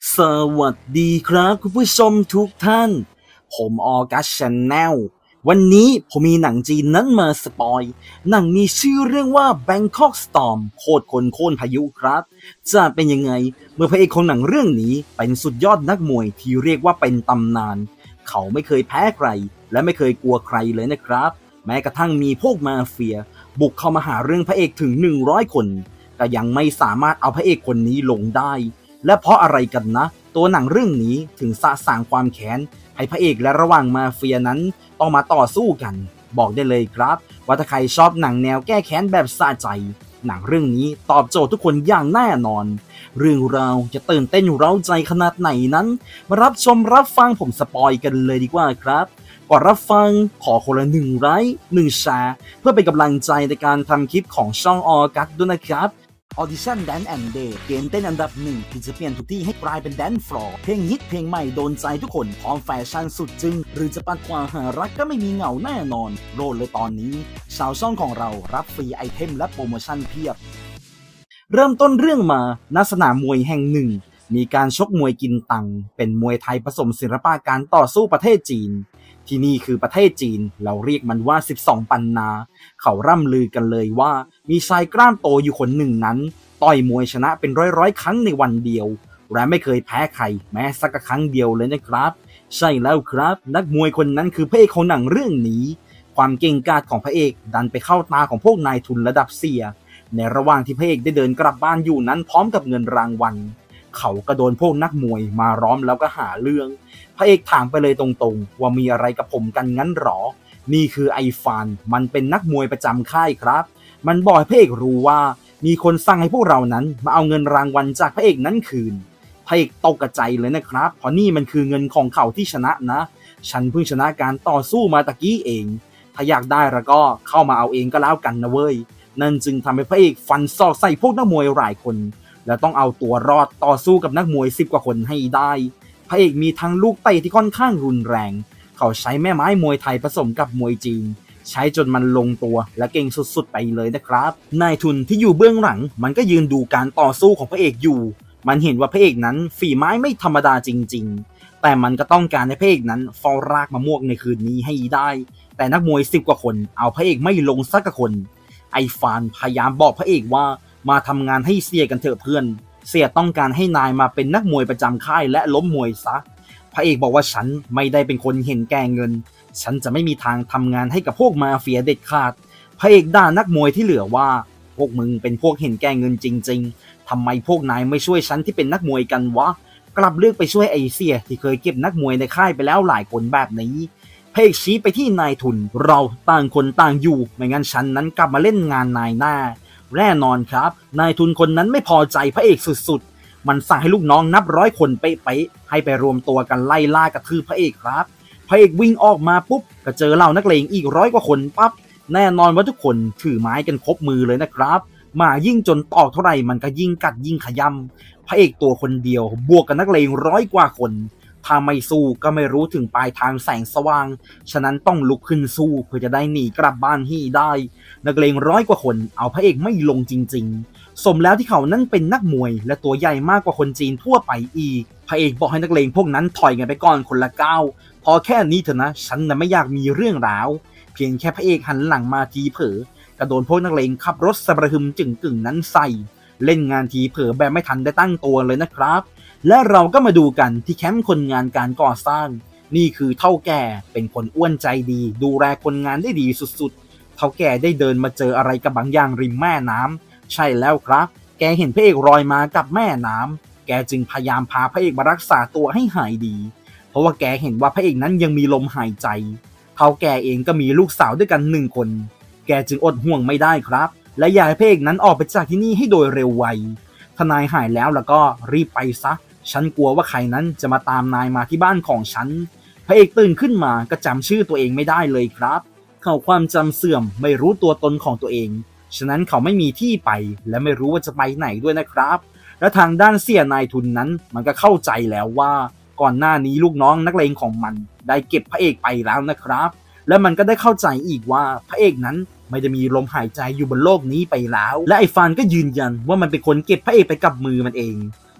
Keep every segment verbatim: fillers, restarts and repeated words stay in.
สวัสดีครับคุณผู้ชมทุกท่านผมออกัสชาแนลวันนี้ผมมีหนังจีนนั้นมาสปอยหนังมีชื่อเรื่องว่า Bangkok Storm โคตรคนโค่นพายุครับจะเป็นยังไงเมื่อพระเอกของหนังเรื่องนี้เป็นสุดยอดนักมวยที่เรียกว่าเป็นตำนานเขาไม่เคยแพ้ใครและไม่เคยกลัวใครเลยนะครับแม้กระทั่งมีพวกมาเฟียบุกเข้ามาหาเรื่องพระเอกถึงหนึ่งร้อยคนก็ยังไม่สามารถเอาพระเอกคนนี้ลงได้และเพราะอะไรกันนะตัวหนังเรื่องนี้ถึงสะสางความแค้นให้พระเอกและระหว่างมาเฟียนั้นต้องมาต่อสู้กันบอกได้เลยครับว่าถ้าใครชอบหนังแนวแก้แค้นแบบสะใจหนังเรื่องนี้ตอบโจทย์ทุกคนอย่างแน่นอนเรื่องราวจะตื่นเต้นเร้าใจขนาดไหนนั้นมารับชมรับฟังผมสปอยกันเลยดีกว่าครับก่อนรับฟังขอคนละหนึ่งไลค์หนึ่งแชร์เพื่อเป็นกำลังใจในการทำคลิปของช่องออกัสด้วยนะครับAudition Dance and Day เกมเต้นอันดับหนึ่งที่จะเปลี่ยนทุกที่ให้กลายเป็นแดนฟลอร์เพลงฮิตเพลงใหม่โดนใจทุกคนพร้อมแฟชั่นสุดจึ้งหรือจะปัดกวาดหารักก็ไม่มีเหงาแน่นอนโหลดเลยตอนนี้ชาวช่องของเรารับฟรีไอเทมและโปรโมชั่นเพียบเริ่มต้นเรื่องมาณสนามมวยแห่งหนึ่งมีการชกมวยกินตังเป็นมวยไทยผสมศิลปะการต่อสู้ประเทศจีนที่นี่คือประเทศจีนเราเรียกมันว่าสิบสองปันนาเขาร่ำลือกันเลยว่ามีชายกล้ามโตอยู่คนหนึ่งนั้นต่อยมวยชนะเป็นร้อยร้อยครั้งในวันเดียวและไม่เคยแพ้ใครแม้สักครั้งเดียวเลยนะครับใช่แล้วครับนักมวยคนนั้นคือพระเอกของหนังเรื่องนี้ความเก่งกาจของพระเอกดันไปเข้าตาของพวกนายทุนระดับเสียในระหว่างที่พระเอกได้เดินกลับบ้านอยู่นั้นพร้อมกับเงินรางวัลเขาก็โดนพวกนักมวยมาล้อมแล้วก็หาเรื่องพระเอกถามไปเลยตรงๆว่ามีอะไรกับผมกันงั้นหรอนี่คือไอฟานมันเป็นนักมวยประจำค่ายครับมันบอกให้พระเอกรู้ว่ามีคนสั่งให้พวกเรานั้นมาเอาเงินรางวัลจากพระเอกนั้นคืนพระเอกตกใจเลยนะครับเพราะนี่มันคือเงินของเขาที่ชนะนะฉันเพิ่งชนะการต่อสู้มาตะกี้เองถ้าอยากได้แล้วก็เข้ามาเอาเองก็แล้วกันนะเว้ยนั่นจึงทำให้พระเอกฟันศอกใส่พวกนักมวยหลายคนและต้องเอาตัวรอดต่อสู้กับนักมวยสิบกว่าคนให้ได้พระเอกมีทั้งลูกเตะที่ค่อนข้างรุนแรงเขาใช้แม่ไม้มวยไทยผสมกับมวยจีนใช้จนมันลงตัวและเก่งสุดๆไปเลยนะครับนายทุนที่อยู่เบื้องหลังมันก็ยืนดูการต่อสู้ของพระเอกอยู่มันเห็นว่าพระเอกนั้นฝีไม้ไม่ธรรมดาจริงๆแต่มันก็ต้องการให้พระเอกนั้นเฝ้ารากมะม่วงในคืนนี้ให้ได้แต่นักมวยสิบกว่าคนเอาพระเอกไม่ลงสักคนไอฟานพยายามบอกพระเอกว่ามาทำงานให้เสียกันเถอะเพื่อนเสียต้องการให้นายมาเป็นนักมวยประจำค่ายและล้มมวยซะพระเอกบอกว่าฉันไม่ได้เป็นคนเห็นแก่เงินฉันจะไม่มีทางทำงานให้กับพวกมาเฟียเด็ดขาดพระเอกด่านักมวยที่เหลือว่าพวกมึงเป็นพวกเห็นแก่เงินจริงๆทำไมพวกนายไม่ช่วยฉันที่เป็นนักมวยกันวะกลับเลือกไปช่วยไอเสียที่เคยเก็บนักมวยในค่ายไปแล้วหลายคนแบบนี้พระเอกชี้ไปที่นายทุนเราต่างคนต่างอยู่ไม่งั้นฉันนั้นกลับมาเล่นงานนายหน้าแน่นอนครับนายทุนคนนั้นไม่พอใจพระเอกสุดๆมันสั่งให้ลูกน้องนับร้อยคนเป๊ะๆให้ไปรวมตัวกันไล่ล่ากระทืบพระเอกครับพระเอกวิ่งออกมาปุ๊บก็เจอเหล่านักเลงอีกร้อยกว่าคนปั๊บแน่นอนว่าทุกคนถือไม้กันครบมือเลยนะครับมายิ่งจนตอกเท่าไหร่มันก็ยิ่งกัดยิ่งขย้ำพระเอกตัวคนเดียวบวกกับนักเลงร้อยกว่าคนถ้าไม่สู้ก็ไม่รู้ถึงปลายทางแสงสว่างฉะนั้นต้องลุกขึ้นสู้เพื่อจะได้หนีกลับบ้านให้ได้นักเลงร้อยกว่าคนเอาพระเอกไม่ลงจริงๆสมแล้วที่เขานั้นเป็นนักมวยและตัวใหญ่มากกว่าคนจีนทั่วไปอีกพระเอกบอกให้นักเลงพวกนั้นถอยกันไปก่อนคนละก้าวพอแค่นี้เถอะนะฉันน่ะไม่อยากมีเรื่องราวเพียงแค่พระเอกหันหลังมาทีเผลอกระโดนพวกนักเลงขับรถสะระหึมจึงกึ่งนั้นใส่เล่นงานทีเผลอแบบไม่ทันได้ตั้งตัวเลยนะครับและเราก็มาดูกันที่แคมป์คนงานการก่อสร้างนี่คือเฒ่าแก่เป็นคนอ้วนใจดีดูแลคนงานได้ดีสุดๆเฒ่าแก่ได้เดินมาเจออะไรกับบางอย่างริมแม่น้ำใช่แล้วครับแกเห็นพระเอกลอยมากับแม่น้ำแกจึงพยายามพาพระเอกมารักษาตัวให้หายดีเพราะว่าแกเห็นว่าพระเอกนั้นยังมีลมหายใจเฒ่าแก่เองก็มีลูกสาวด้วยกันหนึ่งคนแกจึงอดห่วงไม่ได้ครับและอยากให้พระเอกนั้นออกไปจากที่นี่ให้โดยเร็วไวถ้านายหายแล้วแล้วก็รีบไปซะฉันกลัวว่าใครนั้นจะมาตามนายมาที่บ้านของฉันพระเอกตื่นขึ้นมาก็จำชื่อตัวเองไม่ได้เลยครับเขาความจำเสื่อมไม่รู้ตัวตนของตัวเองฉะนั้นเขาไม่มีที่ไปและไม่รู้ว่าจะไปไหนด้วยนะครับและทางด้านเสียนายทุนนั้นมันก็เข้าใจแล้วว่าก่อนหน้านี้ลูกน้องนักเลงของมันได้เก็บพระเอกไปแล้วนะครับและมันก็ได้เข้าใจอีกว่าพระเอกนั้นไม่ได้มีลมหายใจอยู่บนโลกนี้ไปแล้วและไอ้ฟานก็ยืนยันว่ามันเป็นคนเก็บพระเอกไปกับมือมันเอง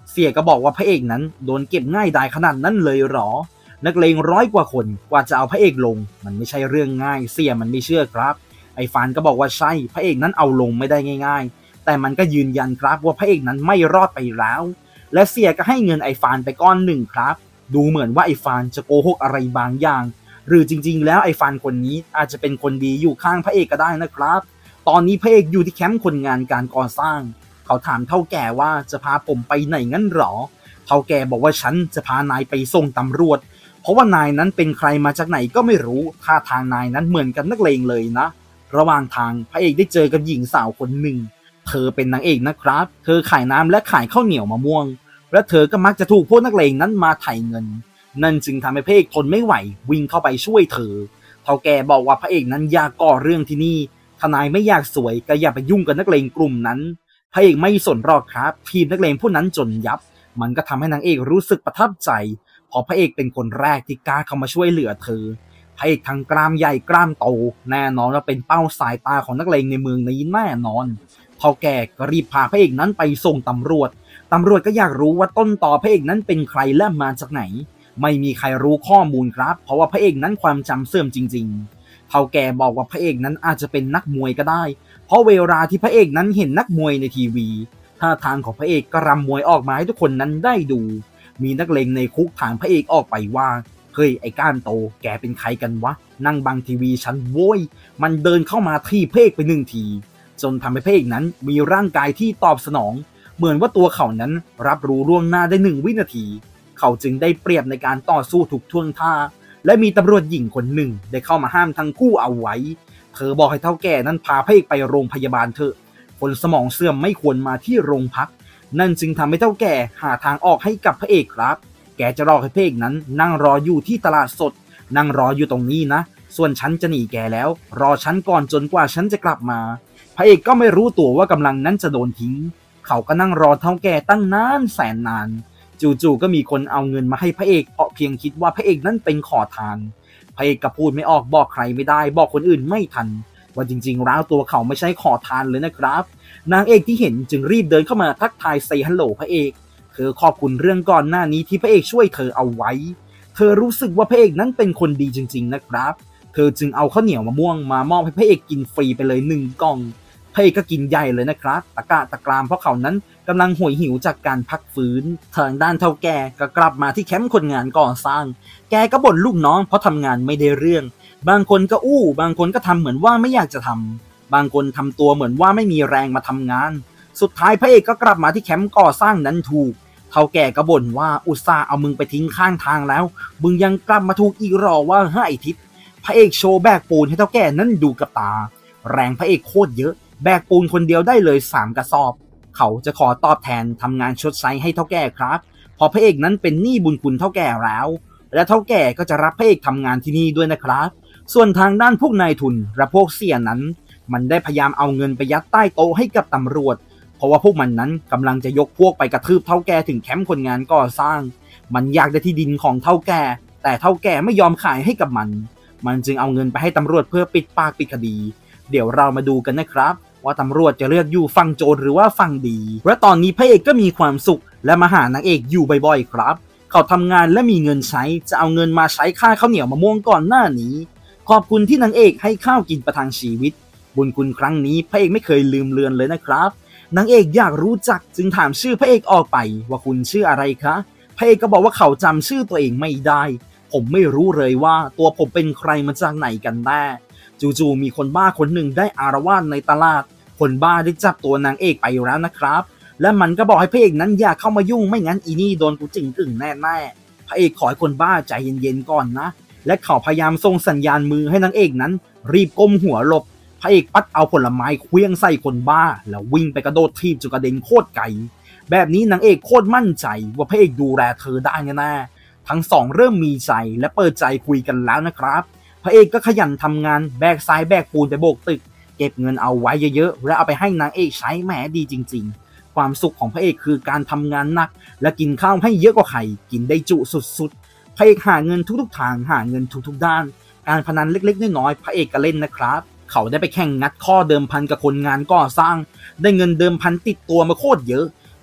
เสียก็บอกว่าพระเอกนั้นโดนเก็บง่ายดายขนาดนั้นเลยหรอนักเลงร้อยกว่าคนกว่าจะเอาพระเอกลงมันไม่ใช่เรื่องง่ายเสียมันไม่เชื่อครับไอ้ฟานก็บอกว่าใช่พระเอกนั้นเอาลงไม่ได้ง่ายๆแต่มันก็ยืนยันครับว่าพระเอกนั้นไม่รอดไปแล้วและเสียก็ให้เงินไอ้ฟานไปก้อนหนึ่งครับดูเหมือนว่าไอ้ฟานจะโกหกอะไรบางอย่างหรือจริงๆแล้วไอ้ฟานคนนี้อาจจะเป็นคนดีอยู่ข้างพระเอกก็ได้นะครับตอนนี้พระเอกอยู่ที่แคมป์คนงานการก่อสร้างเขาถามเฒ่าแก่ว่าจะพาผมไปไหนงั้นหรอเฒ่าแก่บอกว่าฉันจะพานายไปส่งตำรวจเพราะว่านายนั้นเป็นใครมาจากไหนก็ไม่รู้ท่าทางนายนั้นเหมือนกับนักเลงเลยนะระหว่างทางพระเอกได้เจอกับหญิงสาวคนหนึ่งเธอเป็นนางเอกนะครับเธอขายน้ำและขายข้าวเหนียวมะม่วงและเธอก็มักจะถูกพวกนักเลงนั้นมาไถ่เงินนั่นจึงทำให้พระเอกทนไม่ไหววิ่งเข้าไปช่วยเธอเฒ่าแก่บอกว่าพระเอกนั้นอย่าก่อเรื่องที่นี่ทนายไม่อยากสวยก็อย่าไปยุ่งกับนักเลงกลุ่มนั้นพระเอกไม่สนหรอกครับทีมนักเลงผู้นั้นจนยับมันก็ทำให้นางเอกรู้สึกประทับใจเพราะพระเอกเป็นคนแรกที่กล้าเข้ามาช่วยเหลือเธอพระเอกทั้งกล้ามใหญ่กล้ามโตแน่นอนว่าเป็นเป้าสายตาของนักเลงในเมืองนี้แน่นอนเฒ่าแก่ก็รีบพาพระเอกนั้นไปส่งตำรวจตำรวจก็อยากรู้ว่าต้นตอพระเอกนั้นเป็นใครและมาจากไหนไม่มีใครรู้ข้อมูลครับเพราะว่าพระเอกนั้นความจำเสื่อมจริงๆเฒ่าแก่บอกว่าพระเอกนั้นอาจจะเป็นนักมวยก็ได้เพราะเวลาที่พระเอกนั้นเห็นนักมวยในทีวีท่าทางของพระเอกก็รำมวยออกมาให้ทุกคนนั้นได้ดูมีนักเลงในคุกถามพระเอกออกไปว่าเฮ้ยไอ้ก้านโตแกเป็นใครกันวะนั่งบังทีวีฉันโว้ยมันเดินเข้ามาที่พระเอกไปหนึ่งทีจนทำให้พระเอกนั้นมีร่างกายที่ตอบสนองเหมือนว่าตัวเขานั้นรับรู้ล่วงหน้าได้หนึ่งวินาทีเขาจึงได้เปรียบในการต่อสู้ทุกท่วงท่าและมีตำรวจหญิงคนหนึ่งได้เข้ามาห้ามทั้งคู่เอาไว้เธอบอกให้เฒ่าแก่นั้นพาพระเอกไปโรงพยาบาลเถอะคนสมองเสื่อมไม่ควรมาที่โรงพักนั่นจึงทำให้เฒ่าแก่หาทางออกให้กับพระเอกครับแกจะรอให้พระเอกนั้นนั่งรออยู่ที่ตลาดสดนั่งรออยู่ตรงนี้นะส่วนฉันจะหนีแกแล้วรอฉันก่อนจนกว่าฉันจะกลับมาพระเอกก็ไม่รู้ตัวว่ากำลังนั้นจะโดนทิ้งเขาก็นั่งรอเฒ่าแก่ตั้งนานแสนนานจู่ๆก็มีคนเอาเงินมาให้พระเอกเพราะเพียงคิดว่าพระเอกนั้นเป็นขอทานพระเอกก็พูดไม่ออกบอกใครไม่ได้บอกคนอื่นไม่ทันว่าจริงๆแล้วตัวเขาไม่ใช่ขอทานเลยนะครับนางเอกที่เห็นจึงรีบเดินเข้ามาทักทายเซฮัลโหลพระเอกเธอขอบคุณเรื่องก่อนหน้านี้ที่พระเอกช่วยเธอเอาไว้เธอรู้สึกว่าพระเอกนั้นเป็นคนดีจริงๆนะครับเธอจึงเอาข้าวเหนียวมะม่วงมามอบให้พระเอกกินฟรีไปเลยหนึ่งกล่องพระเอกก็กินใหญ่เลยนะครับตะกะตะกรามเพราะเขานั้นกำลังหวยหิวจากการพักฟื้นทางด้านเฒ่าแก่ก็กลับมาที่แคมป์คนงานก่อสร้างแกก็บ่นลูกน้องเพราะทำงานไม่ได้เรื่องบางคนก็อู้บางคนก็ทำเหมือนว่าไม่อยากจะทำบางคนทำตัวเหมือนว่าไม่มีแรงมาทำงานสุดท้ายพระเอกก็กลับมาที่แคมป์ก่อสร้างนั้นถูกเฒ่าแก่ก็บ่นว่าอุตส่าห์เอามึงไปทิ้งข้างทางแล้วมึงยังกลับมาถูกอีกหรอว่าให้ทิศพระเอกโชว์แบกปูนให้เฒ่าแก่นั้นดูกับตาแรงพระเอกโคตรเยอะแบกปูนคนเดียวได้เลยสามกระสอบเขาจะขอตอบแทนทำงานชดใช้ให้เฒ่าแก่ครับพอพระเอกนั้นเป็นหนี้บุญคุณเฒ่าแก่แล้วและเฒ่าแก่ก็จะรับพระเอกทำงานที่นี่ด้วยนะครับส่วนทางด้านพวกนายทุนและพวกเสียนั้นมันได้พยายามเอาเงินไปยัดใต้โต๊ะให้กับตำรวจเพราะว่าพวกมันนั้นกำลังจะยกพวกไปกระทืบเฒ่าแก่ถึงแคมป์คนงานก่อสร้างมันอยากได้ที่ดินของเฒ่าแก่แต่เฒ่าแก่ไม่ยอมขายให้กับมันมันจึงเอาเงินไปให้ตำรวจเพื่อปิดปากปิดคดีเดี๋ยวเรามาดูกันนะครับว่าตำรวจจะเลือกอยู่ฝั่งโจรหรือว่าฝั่งดีและตอนนี้พระเอกก็มีความสุขและมาหานางเอกอยู่บ่อยๆครับเขาทำงานและมีเงินใช้จะเอาเงินมาใช้ค่าข้าวเหนียวมะม่วงก่อนหน้านี้ขอบคุณที่นางเอกให้ข้าวกินประทังชีวิตบุญคุณครั้งนี้พระเอกไม่เคยลืมเลือนเลยนะครับนางเอกอยากรู้จักจึงถามชื่อพระเอกออกไปว่าคุณชื่ออะไรคะพระเอกก็บอกว่าเขาจำชื่อตัวเองไม่ได้ผมไม่รู้เลยว่าตัวผมเป็นใครมาจากไหนกันแน่จู่ๆมีคนบ้าคนหนึ่งได้อารวาสในตลาดคนบ้าได้จับตัวนางเอกไปแล้วนะครับและมันก็บอกให้พระเอกนั้นอย่าเข้ามายุ่งไม่งั้นอีนี่โดนกูจิงกึ่งแน่ๆพระเอกขอให้คนบ้าใจเย็นๆก่อนนะและเขาพยายามส่งสัญญาณมือให้นางเอกนั้นรีบก้มหัวหลบพระเอกปัดเอาผลไม้เคลื่องใส่คนบ้าแล้ววิ่งไปกระโดดทีบจนกระเด็นโคตรไกลแบบนี้นางเอกโคตรมั่นใจว่าพระเอกดูแลเธอได้แน่ๆทั้งสองเริ่มมีใจและเปิดใจคุยกันแล้วนะครับพระเอกก็ขยันทำงานแบกทรายแบกปูนไปโบกตึกเก็บเงินเอาไว้เยอะๆแล้วเอาไปให้นางเอกใช้แหมดีจริงๆความสุขของพระเอกคือการทำงานหนักและกินข้าวให้เยอะกว่าใครกินได้จุสุดๆพระเอกหาเงินทุกๆทางหาเงินทุกๆด้านการพนันเล็กๆน้อยๆพระเอกก็เล่นนะครับเขาได้ไปแข่งงัดข้อเดิมพันกับคนงานก่อสร้างได้เงินเดิมพันติดตัวมาโคตรเยอะ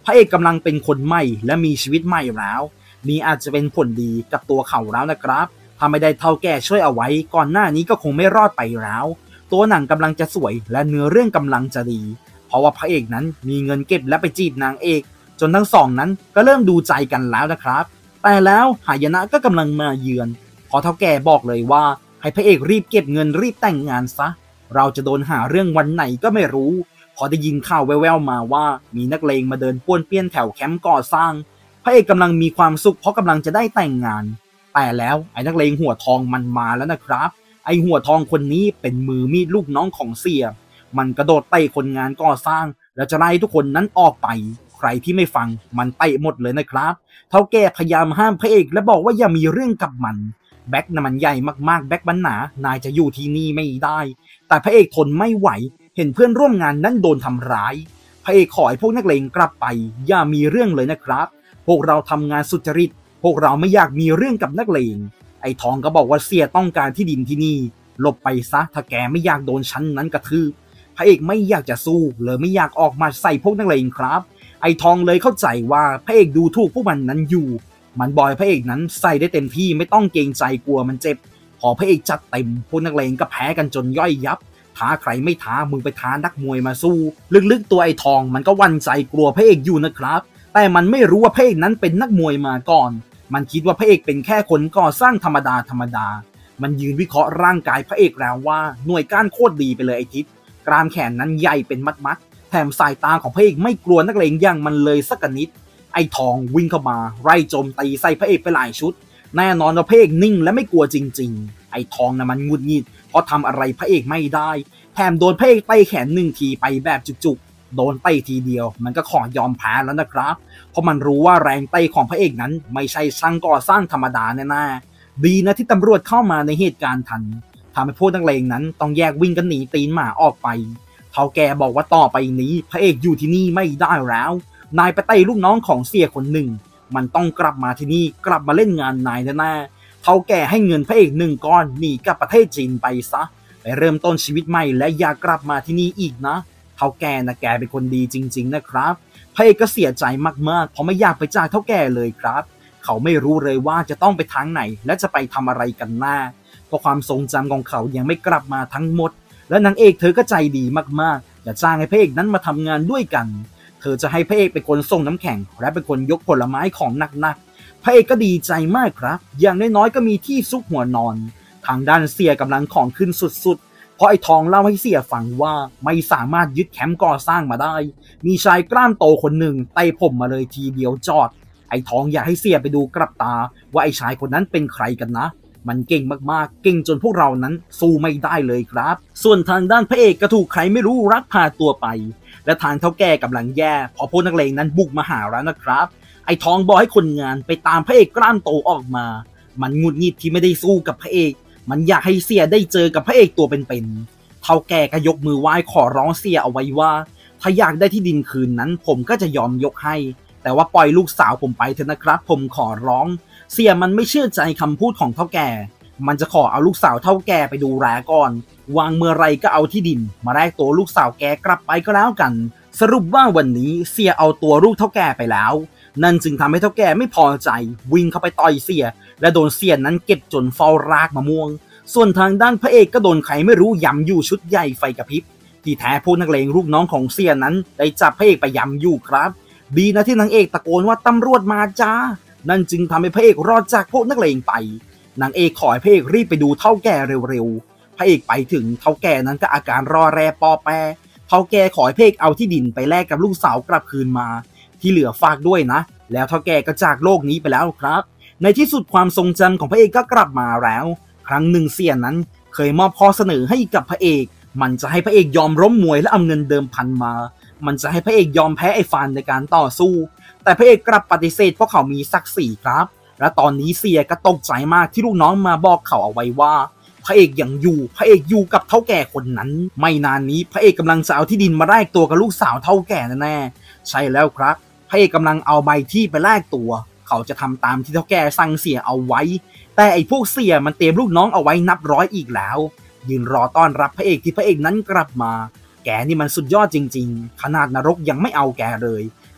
พระเอกกำลังเป็นคนใหม่และมีชีวิตใหม่แล้วนี่อาจจะเป็นผลดีกับตัวเขาแล้วนะครับถ้าไม่ได้เท่าแก่ช่วยเอาไว้ก่อนหน้านี้ก็คงไม่รอดไปแล้วตัวหนังกำลังจะสวยและเนื้อเรื่องกำลังจะดีเพราะว่าพระเอกนั้นมีเงินเก็บและไปจีบนางเอกจนทั้งสองนั้นก็เริ่มดูใจกันแล้วนะครับแต่แล้วหายนะก็กำลังมาเยือนพอเท่าแก่บอกเลยว่าให้พระเอกรีบเก็บเงินรีบแต่งงานซะเราจะโดนหาเรื่องวันไหนก็ไม่รู้พอได้ยินข่าวแว่วๆมาว่ามีนักเลงมาเดินป้วนเปี้ยนแถวแคมป์ก่อสร้างพระเอกกำลังมีความสุขเพราะกำลังจะได้แต่งงานแต่แล้วไอ้นักเลงหัวทองมันมาแล้วนะครับไอ้หัวทองคนนี้เป็นมือมีดลูกน้องของเสียมันกระโดดเตะคนงานก่อสร้างแล้วจะไล่ทุกคนนั้นออกไปใครที่ไม่ฟังมันเตะหมดเลยนะครับเท่าแก่พยายามห้ามพระเอกและบอกว่าอย่ามีเรื่องกับมันแบ็คน่ะมันใหญ่มากๆแบ็คบันหนานายจะอยู่ที่นี่ไม่ได้แต่พระเอกทนไม่ไหวเห็นเพื่อนร่วมงานนั้นโดนทำร้ายพระเอกขอให้พวกนักเลงกลับไปอย่ามีเรื่องเลยนะครับพวกเราทำงานสุจริตพวกเราไม่อยากมีเรื่องกับนักเลงไอ้ทองก็บอกว่าเสียต้องการที่ดินที่นี่หลบไปซะถ้าแกไม่อยากโดนชั้นนั้นกระทืบพระเอกไม่อยากจะสู้เลยไม่อยากออกมาใส่พวกนักเลงครับไอ้ทองเลยเข้าใจว่าพระเอกดูถูกพวกมันนั้นอยู่มันบอยพระเอกนั้นใส่ได้เต็มที่ไม่ต้องเกรงใจกลัวมันเจ็บพอพระเอกจัดเต็มพวกนักเลงก็แพ้กันจนย่อยยับท้าใครไม่ท้ามึงไปท้านักมวยมาสู้ลึกๆตัวไอ้ทองมันก็หวั่นใจกลัวพระเอกอยู่นะครับแต่มันไม่รู้ว่าพระเอกนั้นเป็นนักมวยมาก่อนมันคิดว่าพระเอกเป็นแค่คนก่อสร้างธรรมดาธรรมดามันยืนวิเคราะห์ร่างกายพระเอกแล้วว่าหน่วยก้านโคตรดีไปเลยไอ้ทิศกรามแขนนั้นใหญ่เป็นมัดๆแถมสายตาของพระเอกไม่กลัวนักเลงอย่างมันเลยสักนิดไอ้ทองวิ่งเข้ามาไล่โจมตีใส่พระเอกไปหลายชุดแน่นอนว่าพระเอกนิ่งและไม่กลัวจริงๆไอ้ทองนะมันงุดหงิดเพราะทำอะไรพระเอกไม่ได้แถมโดนพระเอกเตะแขนหนึ่งทีไปแบบจุกๆโดนเตะทีเดียวมันก็ขอยอมแพ้แล้วนะครับเพราะมันรู้ว่าแรงเตะของพระเอกนั้นไม่ใช่ช่างก่อสร้างธรรมดาแน่ๆดีนะที่ตำรวจเข้ามาในเหตุการณ์ทันทำให้พวกนักเลงนั้นต้องแยกวิ่งกันหนีตีนหมาออกไปเฒ่าแก่บอกว่าต่อไปนี้พระเอกอยู่ที่นี่ไม่ได้แล้วนายไปเตะลูกน้องของเสียคนหนึ่งมันต้องกลับมาที่นี่กลับมาเล่นงานนายแน่ๆเฒ่าแก่ให้เงินพระเอกหนึ่งก้อนหนีกลับประเทศจีนไปซะไปเริ่มต้นชีวิตใหม่และอย่ากลับมาที่นี่อีกนะเฒ่าแก่นะแกเป็นคนดีจริงๆนะครับพระเอกก็เสียใจมากๆเพราะไม่อยากไปจากเฒ่าแก่เลยครับเขาไม่รู้เลยว่าจะต้องไปทางไหนและจะไปทำอะไรกันหน้าเพราะความทรงจำของเขายังไม่กลับมาทั้งหมดและนางเอกเธอก็ใจดีมากๆอยากจ้างให้พระเอกนั้นมาทำงานด้วยกันเธอจะให้พระเอกเป็นคนส่งน้ำแข็งและเป็นคนยกผลไม้ของหนักๆพระเอกก็ดีใจมากครับอย่างน้อยๆก็มีที่ซุกหัวนอนทางด้านเสียกำลังของขึ้นสุดๆเพราะไอ้ทองเล่าให้เสียฟังว่าไม่สามารถยึดแคมป์ก่อสร้างมาได้มีชายกล้ามโตคนหนึ่งไต่ผมมาเลยทีเดียวจอดไอ้ทองอยากให้เสียไปดูกลับตาว่าไอ้ชายคนนั้นเป็นใครกันนะมันเก่งมากๆเก่งจนพวกเรานั้นสู้ไม่ได้เลยครับส่วนทางด้านพระเอกก็ถูกใครไม่รู้รักพาตัวไปและทางเฒ่าแก่กำลังแย่พอพวกนักเลงนั้นบุกมาหาแล้วนะครับไอ้ทองบอกให้คนงานไปตามพระเอกกล้ามโตออกมามันงุดหงิดที่ไม่ได้สู้กับพระเอกมันอยากให้เสียได้เจอกับพระเอกตัวเป็นๆเฒ่าแก่ก็ยกมือไหว้ขอร้องเสียเอาไว้ว่าถ้าอยากได้ที่ดินคืนนั้นผมก็จะยอมยกให้แต่ว่าปล่อยลูกสาวผมไปเถอะนะครับผมขอร้องเสียมันไม่เชื่อใจคำพูดของเฒ่าแก่มันจะขอเอาลูกสาวเฒ่าแก่ไปดูแลก่อนวางเมื่อไรก็เอาที่ดินมาแลกตัวลูกสาวแกกลับไปก็แล้วกันสรุปว่าวันนี้เสียเอาตัวลูกเฒ่าแก่ไปแล้วนั่นจึงทำให้เฒ่าแก่ไม่พอใจวิ่งเข้าไปต่อยเสียและโดนเสียนั้นเก็บจนเฝ้ารากมะม่วงส่วนทางด้านพระเอกก็โดนใครไม่รู้ยำอยู่ชุดใหญ่ไฟกระพริบที่แท้พวกนักเลงลูกน้องของเสียนั้นได้จับพระเอกไปยำอยู่ครับดีนะที่นางเอกตะโกนว่าตำรวจมาจ้านั่นจึงทำให้พระเอกรอดจากพวกนักเลงไปนางเอกขอให้พระเอกรีบไปดูเฒ่าแก่เร็วๆพระเอกไปถึงเฒ่าแก่นั้นก็อาการรอแรปอแปรเฒ่าแก่ขอให้พระเอกเอาที่ดินไปแลกกับลูกสาวกลับคืนมาที่เหลือฝากด้วยนะแล้วเฒ่าแก่ก็จากโลกนี้ไปแล้วครับในที่สุดความทรงจำของพระเอกก็กลับมาแล้วครั้งหนึ่งเสียนั้นเคยมอบข้อเสนอให้กับพระเอกมันจะให้พระเอกยอมล้มมวยและเอาเงินเดิมพันมามันจะให้พระเอกยอมแพ้ไอ้ฟานในการต่อสู้แต่พระเอกกลับปฏิเสธเพราะเขามีศักดิ์ศรีครับและตอนนี้เสียก็ตกใจมากที่ลูกน้องมาบอกเขาเอาไว้ว่าพระเอกยังอยู่พระเอกอยู่กับเฒ่าแก่คนนั้นไม่นานนี้พระเอกกำลังจะเอาที่ดินมาแลกตัวกับลูกสาวเฒ่าแก่แน่ๆใช่แล้วครับพระเอกกำลังเอาใบที่ไปแลกตัวเขาจะทำตามที่เฒ่าแก่สั่งเสียเอาไว้แต่ไอ้พวกเสียมันเตรียมลูกน้องเอาไว้นับร้อยอีกแล้วยืนรอต้อนรับพระเอกที่พระเอกนั้นกลับมาแกนี่มันสุดยอดจริงๆขนาดนรกยังไม่เอาแกเลยข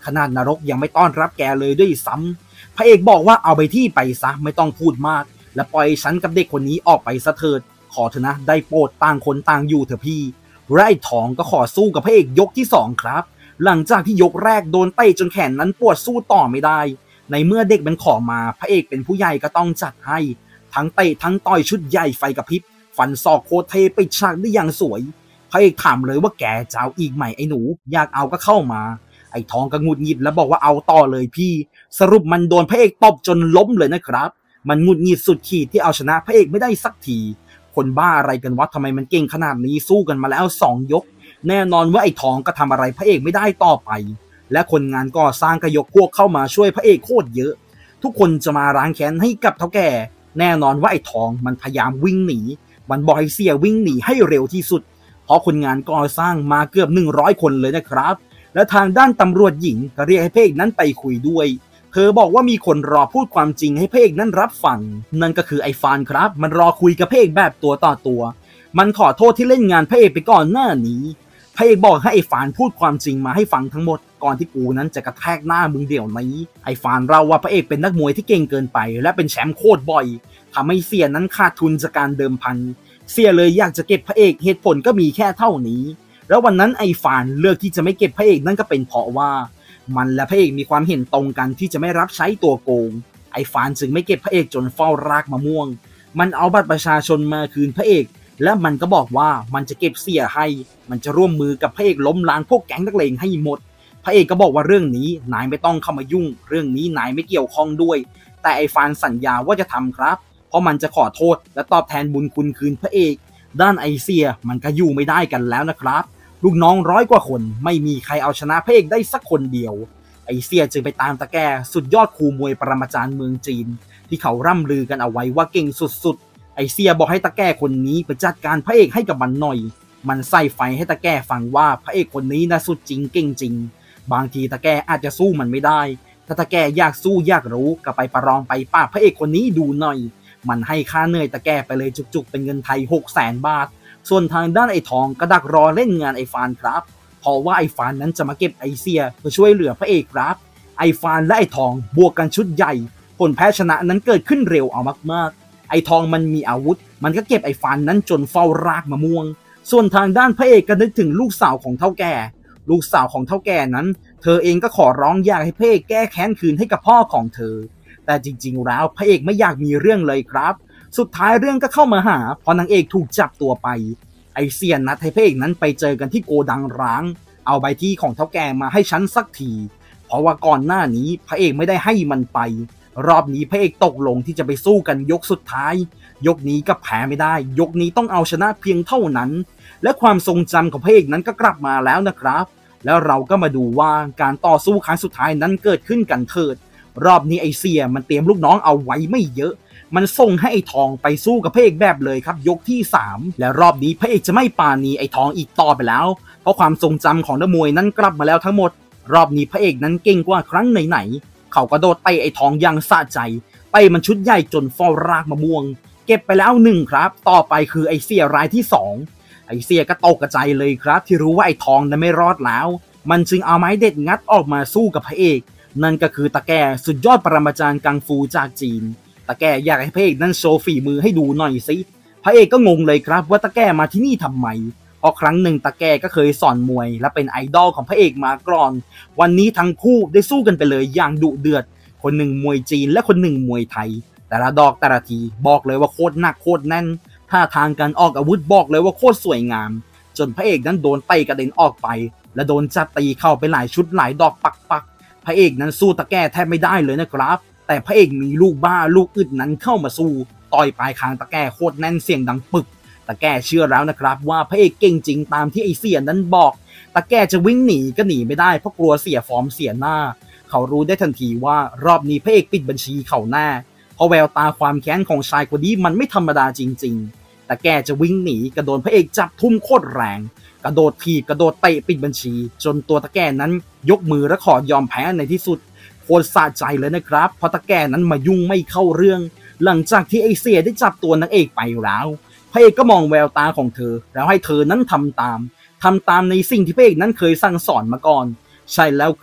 ขนาดนรกยังไม่ต้อนรับแกเลยด้วยซ้ำพระเอกบอกว่าเอาไปที่ไปซะไม่ต้องพูดมากและปล่อยฉันกับเด็กคนนี้ออกไปซะเถิดขอเถอะนะได้โปรดต่างคนต่างอยู่เถอะพี่และไอ้ทองก็ขอสู้กับพระเอกยกที่สองครับหลังจากที่ยกแรกโดนเตะจนแขนนั้นปวดสู้ต่อไม่ได้ในเมื่อเด็กมันขอมาพระเอกเป็นผู้ใหญ่ก็ต้องจัดให้ทั้งเตะทั้งต่อยชุดใหญ่ไฟกระพริบฟันศอกโคตรเทปิดฉากได้อย่างสวยพระเอกถามเลยว่าแกจะเอาอีกไหมไอ้หนูอยากเอาก็เข้ามาไอ้ทองก็งุดหงิดแล้วบอกว่าเอาต่อเลยพี่สรุปมันโดนพระเอกตบจนล้มเลยนะครับมันงุดหงิดสุดขีดที่เอาชนะพระเอกไม่ได้สักทีคนบ้าอะไรกันวะทำไมมันเก่งขนาดนี้สู้กันมาแล้วสองยกแน่นอนว่าไอ้ทองก็ทำอะไรพระเอกไม่ได้ต่อไปและคนงานก่อสร้างก็ยกพวกเข้ามาช่วยพระเอกโคตรเยอะทุกคนจะมาล้างแค้นให้กับเฒ่าแก่แน่นอนว่าไอ้ทองมันพยายามวิ่งหนีมันบอกให้เสียวิ่งหนีให้เร็วที่สุดเพราะคนงานก่อสร้างมาเกือบหนึ่งร้อยคนเลยนะครับและทางด้านตำรวจหญิงก็เรียกให้พระเอกนั้นไปคุยด้วยเธอบอกว่ามีคนรอพูดความจริงให้พระเอกนั้นรับฟังนั่นก็คือไอ้ฟานครับมันรอคุยกับพระเอกแบบตัวต่อตัวมันขอโทษที่เล่นงานพระเอกไปก่อนหน้านี้พระเอกบอกให้ไอ้ฟานพูดความจริงมาให้ฟังทั้งหมดก่อนที่กูนั้นจะกระแทกหน้ามึงเดี๋ยวนี้ไอ้ฟานเล่าว่าพระเอกเป็นนักมวยที่เก่งเกินไปและเป็นแชมป์โคตรบ่อยทำให้เสียนั้นขาดทุนจากการเดิมพันเสียเลยอยากจะเก็บพระเอกเหตุผลก็มีแค่เท่านี้แล้ววันนั้นไอ้ฟานเลือกที่จะไม่เก็บพระเอกนั่นก็เป็นเพราะว่ามันและพระเอกมีความเห็นตรงกันที่จะไม่รับใช้ตัวโกงไอ้ฟานจึงไม่เก็บพระเอกจนเฝ้ารากมะม่วงมันเอาบัตรประชาชนมาคืนพระเอกและมันก็บอกว่ามันจะเก็บเสียให้มันจะร่วมมือกับพระเอกล้มล้างพวกแก๊งนักเลงให้หมดพระเอกก็บอกว่าเรื่องนี้นายไม่ต้องเข้ามายุ่งเรื่องนี้นายไม่เกี่ยวข้องด้วยแต่ไอ้ฟานสัญญาว่าจะทำครับเพราะมันจะขอโทษและตอบแทนบุญคุณคืนพระเอกด้านไอเสียมันก็อยู่ไม่ได้กันแล้วนะครับลูกน้องร้อยกว่าคนไม่มีใครเอาชนะพระเอกได้สักคนเดียวไอเสียจึงไปตามตะแก่สุดยอดครูมวยปรมาจารย์เมืองจีนที่เขาร่ำลือกันเอาไว้ว่าเก่งสุดๆไอเสียบอกให้ตะแก่คนนี้ไปจัดการพระเอกให้กับมันหน่อยมันใส่ไฟให้ตะแก่ฟังว่าพระเอกคนนี้นะสุดจริงเก่งจริงบางทีตะแก่อาจจะสู้มันไม่ได้ถ้าตะแก่อยากสู้อยากรู้ก็ไปประลองไปป้าพระเอกคนนี้ดูหน่อยมันให้ค่าเหนื่อยตะแก่ไปเลยจุกๆเป็นเงินไทย หกแสน บาทส่วนทางด้านไอ้ทองก็ดักรอเล่นงานไอ้ฟานครับเพราะว่าไอ้ฟานนั้นจะมาเก็บไอเสียเพื่อช่วยเหลือพระเอกครับไอ้ฟานและไอ้ทองบวกกันชุดใหญ่ผลแพ้ชนะนั้นเกิดขึ้นเร็วเอามากๆไอ้ทองมันมีอาวุธมันก็เก็บไอ้ฟานนั้นจนเฝ้ารากมะม่วงส่วนทางด้านพระเอกก็นึกถึงลูกสาวของเฒ่าแก่ลูกสาวของเฒ่าแก่นั้นเธอเองก็ขอร้องอยากให้พระเอกแก้แค้นคืนให้กับพ่อของเธอแต่จริงๆแล้วพระเอกไม่อยากมีเรื่องเลยครับสุดท้ายเรื่องก็เข้ามาหาพอนางเอกถูกจับตัวไปไอเซียนนัดให้พระเอกนั้นไปเจอกันที่โกดังร้างเอาใบที่ของเฒ่าแก่มาให้ฉันสักทีเพราะว่าก่อนหน้านี้พระเอกไม่ได้ให้มันไปรอบนี้พระเอกตกลงที่จะไปสู้กันยกสุดท้ายยกนี้ก็แพ้ไม่ได้ยกนี้ต้องเอาชนะเพียงเท่านั้นและความทรงจำของพระเอกนั้นก็กลับมาแล้วนะครับแล้วเราก็มาดูว่าการต่อสู้ครั้งสุดท้ายนั้นเกิดขึ้นกันเถิดรอบนี้ไอเสียมันเตรียมลูกน้องเอาไว้ไม่เยอะมันส่งให้ไอ้ทองไปสู้กับพระเอกแบบเลยครับยกที่สามและรอบนี้พระเอกจะไม่ปาณีไอ้ทองอีกต่อไปแล้วเพราะความทรงจำของนักมวยนั้นกลับมาแล้วทั้งหมดรอบนี้พระเอกนั้นเก่งกว่าครั้งไหนๆเขาก็โดดเตะไอ้ทองอย่างสะใจไปมันชุดใหญ่จนฟอลรากมะม่วงเก็บไปแล้วหนึ่งครับต่อไปคือไอ้เสียรายที่สองไอ้เสียก็ตกกระจายเลยครับที่รู้ว่าไอ้ทองนั้นไม่รอดแล้วมันจึงเอาไม้เด็ดงัดออกมาสู้กับพระเอกนั่นก็คือตะแก่สุดยอดปรมาจารย์กังฟูจากจีนตะแก่อยากให้พระเอกนั้นโชว์ฝีมือให้ดูหน่อยสิพระเอกก็งงเลยครับว่าตะแก่มาที่นี่ทำไมเพราะครั้งหนึ่งตะแก่ก็เคยสอนมวยและเป็นไอดอลของพระเอกมาก่อนวันนี้ทั้งคู่ได้สู้กันไปเลยอย่างดุเดือดคนหนึ่งมวยจีนและคนหนึ่งมวยไทยแต่ละดอกแต่ละทีบอกเลยว่าโคตรหนักโคตรแน่นท่าทางการออกอาวุธบอกเลยว่าโคตรสวยงามจนพระเอกนั้นโดนเตะกระเด็นออกไปและโดนจับตีเข้าไปหลายชุดหลายดอกปักปักพระเอกนั้นสู้ตะแก่แทบไม่ได้เลยนะครับแต่พระเอกมีลูกบ้าลูกอึดนั้นเข้ามาสู้ต่อยปลายคางตะแก่โคตรแน่นเสียงดังปึกตะแก่เชื่อแล้วนะครับว่าพระเอกเก่งจริงตามที่ไอเสียนั้นบอกตะแก่จะวิ่งหนีก็หนีไม่ได้เพราะกลัวเสียฟอร์มเสียหน้าเขารู้ได้ทันทีว่ารอบนี้พระเอกปิดบัญชีเขาแน่เพราะแววตาความแค้นของชายคนนี้มันไม่ธรรมดาจริงๆตะแก่จะวิ่งหนีกระโดดพระเอกจับทุ่มโคตรแรงกระโดดถีบกระโดดเตะปิดบัญชีจนตัวตะแก่นั้นยกมือและขอยอมแพ้ในที่สุดโคตรสะใจเลยนะครับเพราะตะแก่นั้นมายุ่งไม่เข้าเรื่องหลังจากที่ไอเสียได้จับตัวนางเอกไปแล้วพระเอกก็มองแววตาของเธอแล้วให้เธอนั้นทำตามทำตามในสิ่งที่พระเอกนั้นเคยสั่งสอนมาก่อนใช่แล้วครับ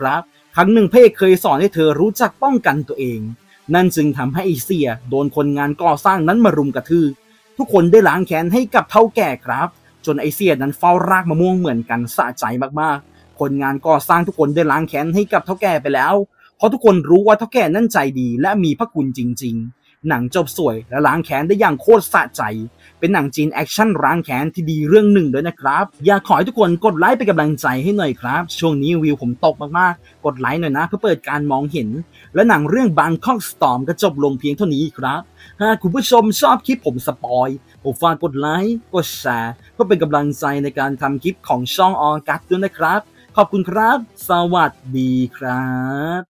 ครั้งหนึ่งพระเอกเคยสอนให้เธอรู้จักป้องกันตัวเองนั่นจึงทำให้ไอเสียโดนคนงานก่อสร้างนั้นมารุมกระทืบทุกคนได้ล้างแค้นให้กับเฒ่าแก่ครับจนไอเสียนั้นเฝ้ารากมะม่วงเหมือนกันสะใจมากๆคนงานก่อสร้างทุกคนได้ล้างแค้นให้กับเฒ่าแก่ไปแล้วเพราะทุกคนรู้ว่าเฒ่าแก่นั่นใจดีและมีพระคุณจริงๆหนังจบสวยและล้างแค้นได้อย่างโคตรสะใจเป็นหนังจีนแอคชั่นล้างแค้นที่ดีเรื่องหนึ่งด้วยนะครับอยากขอให้ทุกคนกดไลค์เป็นกำลังใจให้หน่อยครับช่วงนี้วิวผมตกมากๆกดไลค์หน่อยนะเพื่อเปิดการมองเห็นและหนังเรื่อง Bangkok Storm ก็จบลงเพียงเท่านี้ครับหากคุณผู้ชมชอบคลิปผมสปอยผมฝากกดไลค์กดแชร์เพื่อเป็นกำลังใจในการทำคลิปของช่องออกัสด้วยนะครับขอบคุณครับสวัสดีครับ